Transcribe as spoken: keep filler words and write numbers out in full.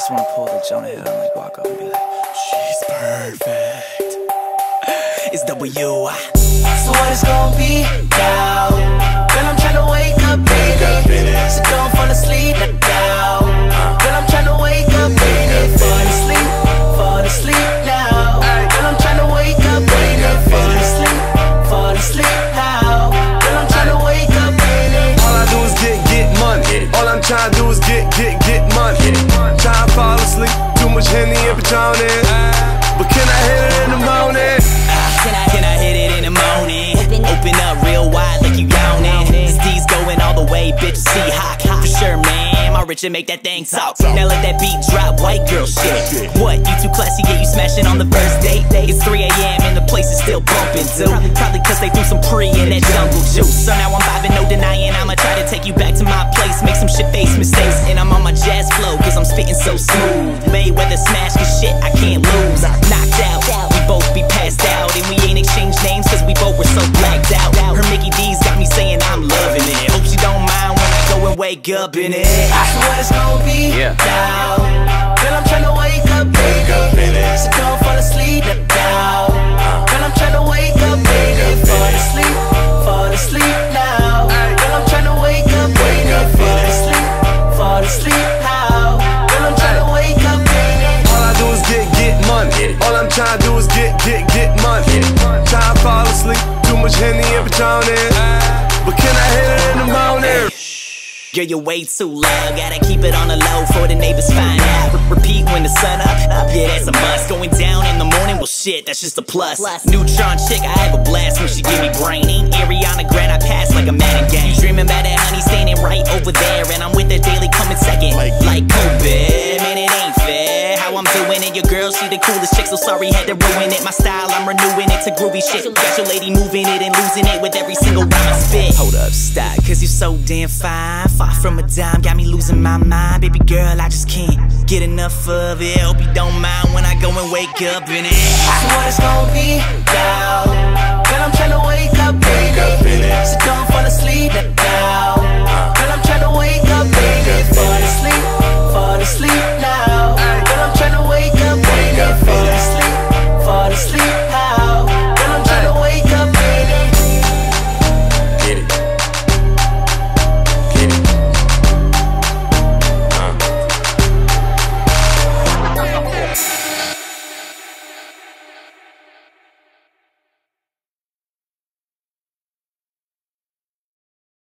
just wanna pull the Jonah Hill and like walk up and be like, she's perfect. It's W. So what it's gonna be now? Girl, I'm tryna wake up, baby. So don't fall asleep now. Girl, I'm tryna wake up, baby. Fall asleep, fall asleep now. Girl, I'm tryna wake up, baby. Fall asleep, fall asleep now. Girl, I'm tryna wake up, baby. All I do is get, get money. All I'm tryna do is get, get, get money. Tryna fall asleep, too much Henny and Patron in. But can I hit it in the morning? Can I, can I hit it in the morning? Open up real wide like you yawning. Steez going all the way, bitch, Seahawk. For sure, man, my rich and make that thing talk. Now let that beat drop, white girl shit. What, you too classy, yeah, you smashing on the first date? It's three A M and the place is still bumping, dude. Probably cause they threw some pre in that jungle juice. So now I'm vibing, no denying, I'ma try to take you back to my place. Make some shit face mistakes, and I'm on my jazz flow, cause I'm spitting so smooth. Mayweather smash, cause shit, I can't lose. Knocked out, we both be passed out, and we ain't exchanged names cause we both were so blacked out. Her Mickey D's got me saying I'm loving it. Hope she don't mind when I go and wake up in it. So what it's gonna be Yeah. now? Girl, I'm tryna wake up, baby. So don't fall asleep now. Girl, I'm tryna wake up, baby. Fall asleep, fall asleep now. Girl, I'm tryna wake up, baby. Fall asleep, fall asleep now. Girl, I'm tryna wake up, baby. All I do is get, get money. All I'm tryna do is get, get, get money. Tryna fall asleep, too much Henny and Patron in. But can I hit it in the morning? Girl, you're way too loud, gotta keep it on the low for the neighbors find out. R repeat when the sun up, up, yeah, that's a must. Going down in the morning, well shit, that's just a plus. Neutron chick, I have a blast when she give me brainy. Ariana Grande, I pass like a Madden game. Dreaming about that honey standing right over there, and I'm with her daily coming second. Like, like Kobe, man, it ain't fair how I'm doing it. Your girl, she the coolest chick, so sorry had to ruin it. My style, I'm renewing it to groovy shit. Got your lady moving it and losing it with every single rhyme I spit. Hold up, stop, cause you're so damn fine. Far from a dime, got me losing my mind. Baby girl, I just can't get enough of it. Hope you don't mind when I go and wake up in it. So what it's gonna be now? Girl, I'm tryna wake up, baby. So don't fall asleep now.